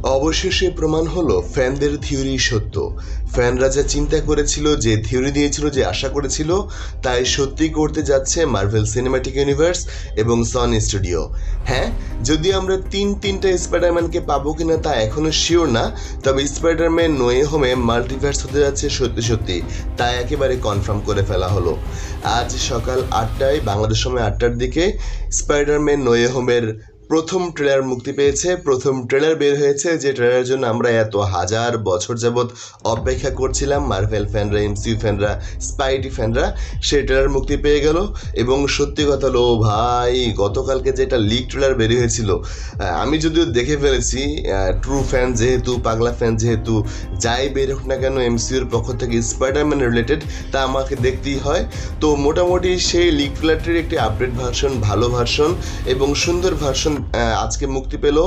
অবশেষে প্রমাণ হলো ফ্যানদের থিওরি সত্য। ফ্যানরা যা চিন্তা করেছিল, যে থিওরি দিয়েছিল, যে আশা করেছিল, তাই সত্যি করতে যাচ্ছে মার্ভেল সিনেম্যাটিক ইউনিভার্স এবং সন স্টুডিও। হ্যাঁ, যদি আমরা তিনটা স্পাইডারম্যানকে পাবো কিনা তা এখনো শিওর না, তবে স্পাইডারম্যান নো ওয়ে হোমে মাল্টিভার্স হতে যাচ্ছে সত্যি, তা একেবারে কনফার্ম করে ফেলা হলো। আজ সকাল 8টায়, বাংলাদেশ সময় 8টার দিকে স্পাইডারম্যান নো ওয়ে হোমের প্রথম ট্রেলার মুক্তি পেয়েছে। প্রথম ট্রেলার বের হয়েছে, যে ট্রেলারের জন্য আমরা এত হাজার বছর যাবৎ অপেক্ষা করছিলাম, মার্ভেল ফ্যানরা, এমসিইউ ফ্যানরা, স্পাইডি ফ্যানরা। সেই ট্রেলার মুক্তি পেয়ে গেল এবং সত্যি কথা হলো ভাই, গতকালকে যেটা লিক ট্রেলার বের হয়েছিল, আমি যদিও দেখে ফেলেছি, ট্রু ফ্যান যেহেতু, পাগলা ফ্যান যেহেতু, যাই বের হোক না কেন এমসিইউর পক্ষ থেকে স্পাইডারম্যান রিলেটেড, তা আমাকে দেখতেই হয়। তো মোটামুটি সেই লিক ট্রেলারটির একটি আপডেট ভার্সন, ভালো ভার্সন এবং সুন্দর ভার্সন আজকে মুক্তি পেল।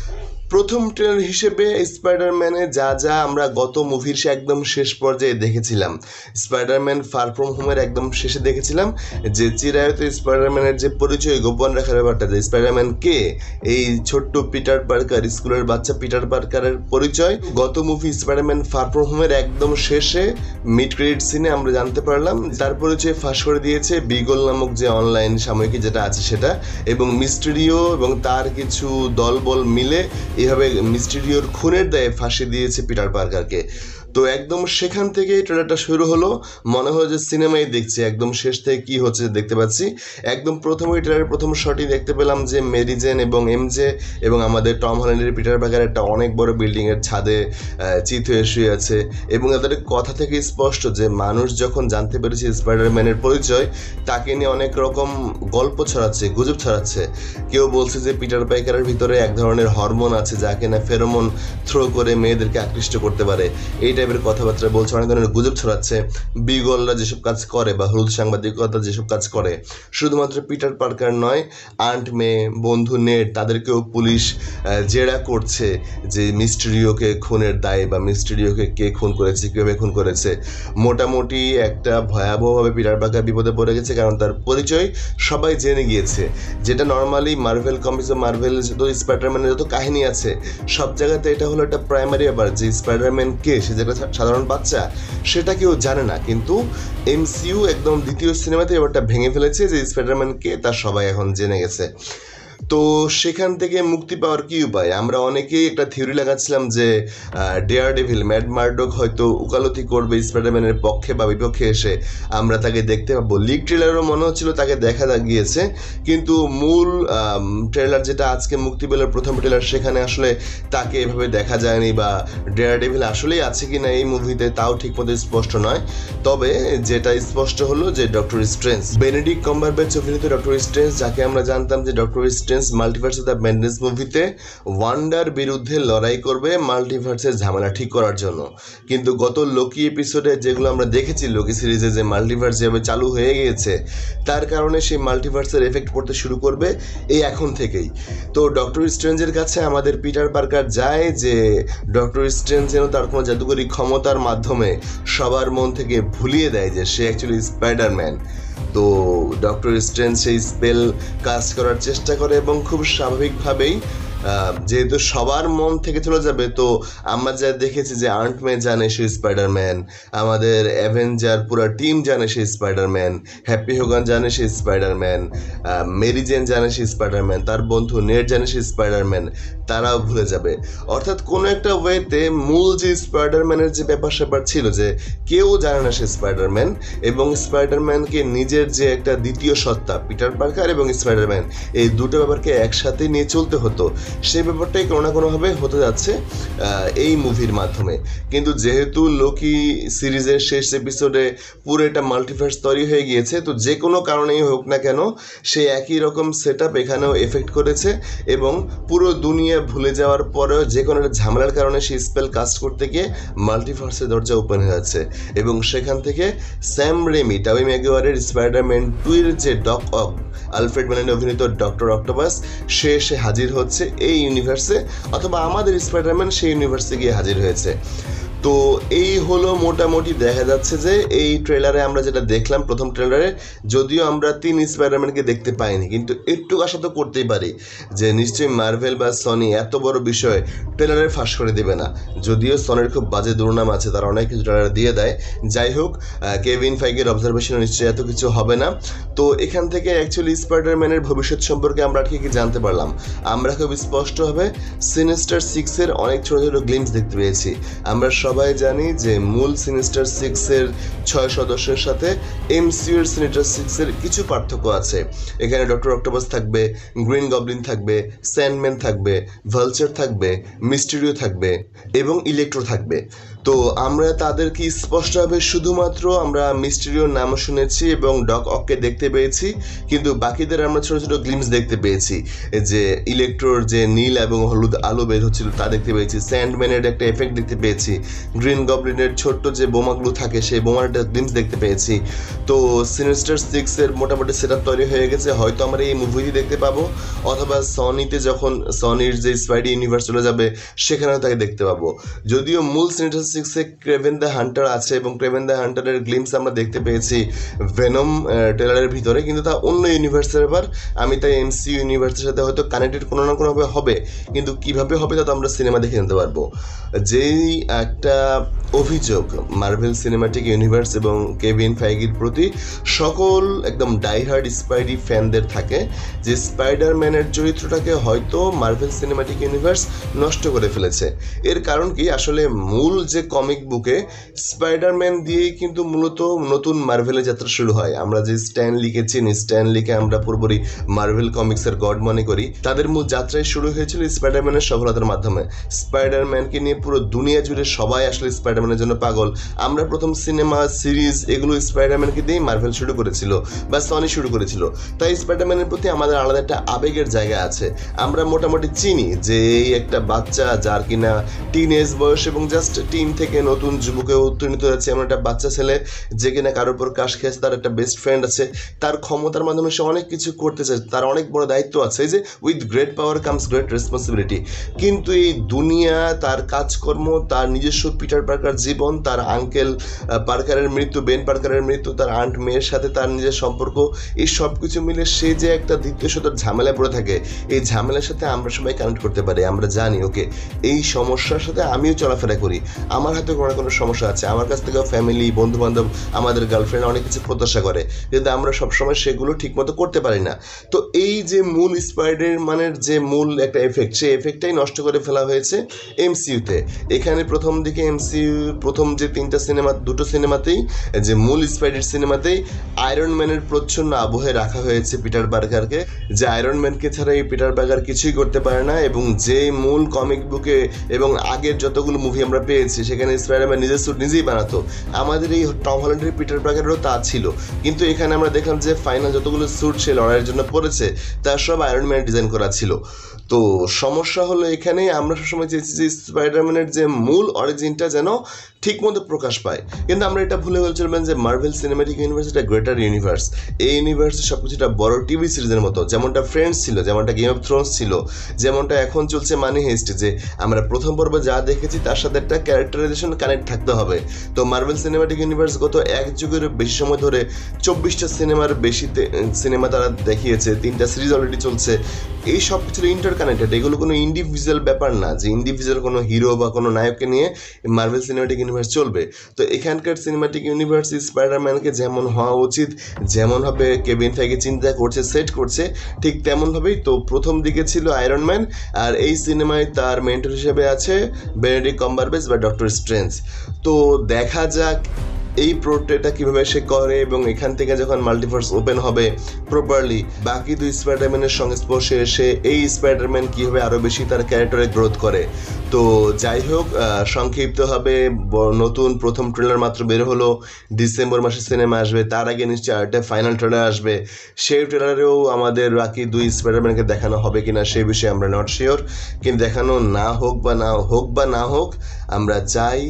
প্রথম ট্রেলার হিসেবে স্পাইডারম্যানে যা আমরা গত মুভির একদম শেষ পর্যায়ে দেখেছিলাম, স্পাইডারম্যান ফার ফ্রম হোমের একদম শেষে দেখেছিলাম, যে চিরায়ত স্পাইডারম্যানের যে পরিচয় গোপন রাখার ব্যাপারটা, যে স্পাইডারম্যান কে, এই ছোট্ট পিটার পার্কার, স্কুলের বাচ্চা পিটার পার্কারের পরিচয় গত মুভি স্পাইডারম্যান ফার ফ্রম হোমের একদম শেষে মিড ক্রেডিট সিনে আমরা জানতে পারলাম। তার পরিচয় ফাঁস করে দিয়েছে বিগল নামক যে অনলাইন সাময়িকী যেটা আছে সেটা, এবং মিস্টেরিও এবং তার কিছু দলবল মিলে এভাবে মিস্টেরিওর খুনের দায়ে ফাঁসি দিয়েছে পিটার পার্কারকে। তো একদম সেখান থেকে ট্রেলারটা শুরু হলো, মনে হয় যে সিনেমাই দেখছি। একদম শেষ থেকে কি হচ্ছে দেখতে পাচ্ছি। একদম প্রথমেই ট্রেলারের প্রথম শটই দেখতে পেলাম যে মেরি জেন এবং এমজে এবং আমাদের টম হল্যান্ডের পিটার পার্কার একটা অনেক বড় বিল্ডিংয়ের ছাদে চিত হয়ে শুয়ে আছে, এবং তাদের কথা থেকে স্পষ্ট যে মানুষ যখন জানতে পেরেছে স্পাইডারম্যানের পরিচয়, তাকে নিয়ে অনেক রকম গল্প ছড়াচ্ছে, গুজব ছড়াচ্ছে। কেউ বলছে যে পিটার পার্কারের ভিতরে এক ধরনের হরমোন আছে যা কিনা ফেরোমন থ্রো করে মেয়েদেরকে আকৃষ্ট করতে পারে, এই টাইপের কথাবার্তা বলছে, অনেক ধরনের গুজব ছড়াচ্ছে। বিগলরা যেসব কাজ করে বা হলুদ সাংবাদিকতা যেসব কাজ করে, শুধুমাত্র পিটার পার্কার নয়, আন্ট মে, বন্ধু নেড, তাদেরকেও পুলিশ জেরা করছে যে মিস্টেরিওকে খুনের দায় বা মিস্টেরিওকে কে খুন করেছে, কীভাবে খুন করেছে। মোটামুটি একটা ভয়াবহভাবে পিটার পার্কার বিপদে পড়ে গেছে, কারণ তার পরিচয় সবাই জেনে গিয়েছে, যেটা নর্মালি মার্ভেল কমিক্স ও মার্ভেল যত স্পাইডারম্যানের যত কাহিনী আছে সব জায়গাতে এটা হলো একটা প্রাইমারি ব্যাপার, যে স্পাইডারম্যান কে, সে যেটা সাধারণ বাচ্চা সেটা কেউ জানে না। কিন্তু এমসিইউ একদম দ্বিতীয় সিনেমাতে ব্যাপারটা ভেঙে ফেলেছে, যে স্পাইডারম্যান কে তা সবাই এখন জেনে গেছে। তো সেখান থেকে মুক্তি পাওয়ার কি উপায়? আমরা অনেকেই একটা থিওরি লাগাচ্ছিলাম যে ডেয়ার ডেভিল ম্যাড মার্ডক হয়তো উকালতি করবে স্পাইডারম্যানের পক্ষে বা বিপক্ষে, এসে আমরা তাকে দেখতে পাবো। লিক ট্রেলারও মনে হচ্ছিল তাকে দেখা গিয়েছে, কিন্তু মূল ট্রেলার যেটা আজকে মুক্তি পেল, প্রথম ট্রেলার, সেখানে আসলে তাকে এভাবে দেখা যায়নি, বা ডেয়ার ডেভিল আসলেই আছে কিনা এই মুভিতে তাও ঠিক মতো স্পষ্ট নয়। তবে যেটা স্পষ্ট হলো যে ডক্টর স্ট্রেঞ্জ, বেনেডিক্ট কাম্বারব্যাচ অভিনীত ডক্টর স্ট্রেঞ্জ, যাকে আমরা জানতাম যে Doctor Strange multiverse of the madness মুভিতে ওয়ান্ডার বিরুদ্ধে লড়াই করবে মাল্টিভার্সের ঝামেলা ঠিক করার জন্য। কিন্তু গত লোকি এপিসোডে যেগুলো আমরা দেখেছি, লোকি সিরিজে যে মাল্টিভার্স যেভাবে চালু হয়ে গিয়েছে, তার কারণে সেই মাল্টিভার্সের এফেক্ট পড়তে শুরু করবে এই এখন থেকেই। তো ডক্টর স্ট্রেঞ্জের কাছে আমাদের পিটার পার্কার যায় যে ডক্টর স্ট্রেঞ্জ যেন তার কোনো জাদুকরী ক্ষমতার মাধ্যমে সবার মন থেকে ভুলিয়ে দেয় যে সে অ্যাকচুয়ালি স্পাইডারম্যান। তো ডক্টর স্ট্রেঞ্জ সেই স্পেল কাজ করার চেষ্টা করে, এবং খুব স্বাভাবিকভাবেই যেহেতু সবার মন থেকে চলে যাবে, তো আমরা যা দেখেছি যে আন্ট মে জানে সে স্পাইডারম্যান, আমাদের অ্যাভেঞ্জার পুরো টিম জানে সে স্পাইডারম্যান, হ্যাপি হোগান জানে সে স্পাইডারম্যান, মেরি জেন জানে সে স্পাইডারম্যান, তার বন্ধু নেড জানে সে স্পাইডারম্যান, তারাও ভুলে যাবে। অর্থাৎ কোনো একটা ওয়েতে মূল যে স্পাইডারম্যানের যে ব্যাপার স্যাপার ছিল, যে কেউ জানে না সে স্পাইডারম্যান, এবং স্পাইডারম্যানকে নিজের যে একটা দ্বিতীয় সত্তা পিটার পার্কার এবং স্পাইডারম্যান, এই দুটো ব্যাপারকে একসাথে নিয়ে চলতে হতো, সেই ব্যাপারটাই কোনো না কোনোভাবে হতে যাচ্ছে এই মুভির মাধ্যমে। কিন্তু যেহেতু লোকি সিরিজের শেষ এপিসোডে পুরো একটা মাল্টিভার্স তৈরি হয়ে গিয়েছে, তো যে কোনো কারণেই হোক না কেন সেই একই রকম সেট আপ এখানেও এফেক্ট করেছে, এবং পুরো দুনিয়া ভুলে যাওয়ার পরেও যে কোনো একটা ঝামেলার কারণে সেই স্পেল কাস্ট করতে গিয়ে মাল্টিভার্সের দরজা ওপেন হয়ে যাচ্ছে, এবং সেখান থেকে স্যাম রেমি, টবি ম্যাগুয়ারের স্পাইডারম্যান 2 এর যে ডক অক, আলফ্রেড ম্যানের অভিনীত ডক্টর অক্টোপাস, সে এসে হাজির হচ্ছে এই ইউনিভার্সে, অথবা আমাদের স্পাইডারম্যান সেই ইউনিভার্সে গিয়ে হাজির হয়েছে। তো এই হলো মোটামুটি দেখা যাচ্ছে যে এই ট্রেলারে আমরা যেটা দেখলাম প্রথম ট্রেলারে, যদিও আমরা 3 স্পাইডারম্যানকে দেখতে পাইনি, কিন্তু একটু আশা তো করতেই পারি যে নিশ্চয়ই মার্ভেল বা সনি এত বড় বিষয় ট্রেলারে ফাঁস করে দেবে না। যদিও সনির খুব বাজে দুর্নাম আছে, তারা অনেক কিছু ট্রেলার দিয়ে দেয়। যাই হোক, কেভিন ফাইগের অবজারভেশনে নিশ্চয়ই এত কিছু হবে না। তো এখান থেকে অ্যাকচুয়ালি স্পাইডারম্যানের ভবিষ্যৎ সম্পর্কে আমরা কি কি জানতে পারলাম? আমরা খুব স্পষ্টভাবে সিনিস্টার 6-এর অনেক ছোটো ছোটো গ্লিমস দেখতে পেয়েছি। আমরা সবাই জানি যে মূল সিনিস্টার 6-এর 6 সদস্যের সাথে এমসিইউর সিনিস্টার 6-এর কিছু পার্থক্য আছে। এখানে ডক্টর অক্টোপাস থাকবে, গ্রিন গবলিন থাকবে, স্যান্ডম্যান থাকবে, ভালচার থাকবে, মিস্টেরিও থাকবে এবং ইলেকট্রো থাকবে। তো আমরা তাদেরকে স্পষ্টভাবে শুধুমাত্র আমরা মিস্টেরিওর নাম শুনেছি এবং ডক অককে দেখতে পেয়েছি, কিন্তু বাকিদের আমরা ছোটো ছোটো গ্লিমস দেখতে পেয়েছি। যে ইলেকট্রোর যে নীল এবং হলুদ আলো বের হচ্ছিল তা দেখতে পেয়েছি, স্যান্ডম্যানের একটা এফেক্ট দেখতে পেয়েছি, গ্রিন গবলিনের ছোট্ট যে বোমাগুলো থাকে সেই বোমার একটা গ্লিমস দেখতে পেয়েছি। তো সিনিস্টার 6-এর মোটামুটি সেট আপ তৈরি হয়ে গেছে। হয়তো আমরা এই মুভিটি দেখতে পাবো, অথবা সনিতে যখন সনির যে স্পাইডি ইউনিভার্স চলে যাবে সেখানেও তাকে দেখতে পাবো। যদিও মূল সিনিস্টার 6-এ ক্রেভেন দ্য হান্টার আছে এবং ক্রেভেন দ্য হান্টারের গ্লিমস আমরা দেখতে পেয়েছি ভেনম ট্রেলারের ভিতরে, কিন্তু তা অন্য ইউনিভার্সের ব্যাপার। আমি তাই এমসিইউ ইউনিভার্সের সাথে হয়তো কানেক্টেড কোনো না কোনোভাবে হবে, কিন্তু কীভাবে হবে তা তো আমরা সিনেমা দেখে নিতে পারবো। যেই একটা অভিযোগ মার্ভেল সিনেমাটিক ইউনিভার্স এবং কেভিন ফাইগির প্রতি সকল একদম ডাইহার্ড স্পাইডি ফ্যানদের থাকে, যে স্পাইডারম্যানের চরিত্রটাকে হয়তো মার্ভেল সিনেমাটিক ইউনিভার্স নষ্ট করে ফেলেছে। এর কারণ কি, আসলে মূল যে কমিক বুকে স্পাইডারম্যান দিয়েই কিন্তু মূলত নতুন মার্ভেলের যাত্রা শুরু হয়। আমরা যে স্ট্যান লিকে চিনি, স্ট্যান লিকে আমরা পুরোপুরি মার্ভেল কমিক্সের গড মনে করি, তাদের মূল যাত্রায় শুরু হয়েছিল স্পাইডারম্যানের সফলতার মাধ্যমে। স্পাইডারম্যানকে নিয়ে পুরো দুনিয়া জুড়ে সবাই আসলে স্পাইডারম্যানের জন্য পাগল। আমরা প্রথম সিনেমা সিরিজ এগুলো স্পাইডারম্যানকে দিয়েই মার্ভেল শুরু করেছিল বা সনি শুরু করেছিল, তাই স্পাইডারম্যানের প্রতি আমাদের আলাদা একটা আবেগের জায়গা আছে। আমরা মোটামুটি চিনি যে এই একটা বাচ্চা যার কিনা টিন এজ বয়স এবং জাস্ট টিন থেকে নতুন যুবকে উত্তীর্ণ হয়েছে, এমন একটা বাচ্চা ছেলে যে কিনা কারোর উপর কাশ খেয়েছে, তার একটা বেস্ট ফ্রেন্ড আছে, তার ক্ষমতার মাধ্যমে সে অনেক কিছু করতে চায়, তার অনেক বড় দায়িত্ব আছে। এই যে with great power comes great responsibility. কিন্তু এই দুনিয়া, তার কাজকর্ম, তার নিজস্ব পিটার পার্কার জীবন, তার আঙ্কেল পার্কারের মৃত্যু, বেন পার্কারের মৃত্যু, তার আন্ট মেয়ের সাথে তার নিজের সম্পর্ক, এই সব কিছু মিলে সে যে একটা দ্বিতীয় শতর ঝামেলায় পড়ে থাকে, এই ঝামেলার সাথে আমরা সবাই কানেক্ট করতে পারি। আমরা জানি ওকে এই সমস্যার সাথে আমিও চলাফেরা করি, আমার হাতে কোনো না কোনো সমস্যা আছে, আমার কাছ থেকেও ফ্যামিলি, বন্ধু বান্ধব, আমাদের গার্লফ্রেন্ড অনেক কিছু প্রত্যাশা করে, কিন্তু আমরা সবসময় সেগুলো ঠিকমতো করতে পারি না। তো এই যে মূল স্পাইডারম্যানের যে মূল একটা এফেক্ট, সেই এফেক্টটাই নষ্ট করে ফেলা হয়েছে এমসিইউতে। এখানে প্রথম দিকে এমসিইউ প্রথম যে 3টা সিনেমা, 2টো সিনেমাতেই, যে মূল স্পাইডার সিনেমাতেই আয়রন ম্যানের প্রচ্ছন্ন আবহে রাখা হয়েছে পিটার পার্কারকে, যে আয়রন ম্যানকে ছাড়া এই পিটার পার্কার কিছুই করতে পারে না। এবং যে মূল কমিক বুকে এবং আগের যতগুলো মুভি আমরা পেয়েছি সেখানে স্পাইডারম্যান নিজের স্যুট নিজেই বানাতো, আমাদের এই টম হল্যান্ডের পিটার পার্কারেরও তা ছিল। কিন্তু এখানে আমরা দেখলাম যে ফাইনাল যতগুলো স্যুট সে লড়াইয়ের জন্য পড়েছে তার সব আয়রন ম্যান ডিজাইন করা ছিল। তো সমস্যা হলো এখানে, আমরা সবসময় চেয়েছি যে স্পাইডারম্যানের যে মূল অরিজিনটা যেন ঠিকমতো প্রকাশ পায়, কিন্তু আমরা এটা ভুলে বলছিলাম যে মার্ভেল সিনেমাটিক ইউনিভার্স একটা গ্রেটার ইউনিভার্স। এই ইউনিভার্সে সব কিছু একটা বড় টিভি সিরিজের মতো, যেমনটা ফ্রেন্ডস ছিল, যেমনটা গেম অফ থ্রোনস ছিল, যেমনটা এখন চলছে মানি হেস্ট, যে আমরা প্রথম পর্বে যা দেখেছি তার সাথে একটা ক্যারেক্টারাইজেশন কানেক্ট থাকতে হবে। তো মার্ভেল সিনেমাটিক ইউনিভার্স গত 1 যুগের বেশি সময় ধরে 24টা সিনেমার বেশি সিনেমা তারা দেখিয়েছে, 3টা সিরিজ অলরেডি চলছে। এই সব কিছু ইন্টারকানেক্টেড, এগুলো কোনো ইন্ডিভিজুয়াল ব্যাপার না যে ইন্ডিভিজুয়াল কোনো হিরো বা কোনো নায়ককে নিয়ে মার্ভেল সিনেমাটিক ইউনিভার্স চলবে। তো এখানকার সিনেমাটিক ইউনিভার্স স্পাইডারম্যানকে যেমন হওয়া উচিত, যেমনভাবে কেভিন ফাইগি চিন্তা করছে, সেট করছে, ঠিক তেমনভাবেই। তো প্রথম দিকে ছিল আয়রন ম্যান, আর এই সিনেমায় তার মেন্টর হিসেবে আছে বেনেডিক্ট কাম্বারব্যাচ বা ডক্টর স্ট্রেঞ্জ। তো দেখা যাক এই প্রোটেটা কীভাবে সে করে, এবং এখান থেকে যখন মাল্টিভার্স ওপেন হবে প্রপারলি, বাকি 2 স্পাইডারম্যানের সংস্পর্শে এসে এই স্পাইডারম্যান কীভাবে আরও বেশি তার ক্যারেক্টারে গ্রোথ করে। তো যাই হোক, সংক্ষিপ্তভাবে নতুন প্রথম ট্রেলার মাত্র বের হলো, ডিসেম্বর মাসে সিনেমা আসবে, তার আগে নিশ্চয়ই আরেকটা ফাইনাল ট্রেলার আসবে। সেই ট্রেলারেও আমাদের বাকি 2 স্পাইডারম্যানকে দেখানো হবে কিনা সেই বিষয়ে আমরা নট শিওর, কিন্তু দেখানো না হোক বা না হোক, আমরা চাই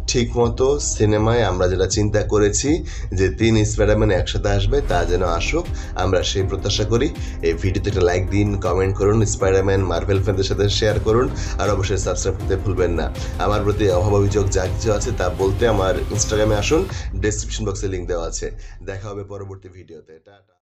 ঠিকমতো সিনেমায় আমরা যেটা চিন্তা করেছি যে 3 স্পাইডারম্যান একসাথে আসবে তা যেন আসুক, আমরা সেই প্রত্যাশা করি। এই ভিডিওতে একটা লাইক দিন, কমেন্ট করুন, স্পাইডারম্যান মার্ভেল ফ্যানদের সাথে শেয়ার করুন, আর অবশ্যই সাবস্ক্রাইব করতে ভুলবেন না। আমার প্রতি অভাব অভিযোগ যা কিছু আছে তা বলতে আমার ইনস্টাগ্রামে আসুন, ডেসক্রিপশন বক্সে লিঙ্ক দেওয়া আছে। দেখা হবে পরবর্তী ভিডিওতে। টাটা।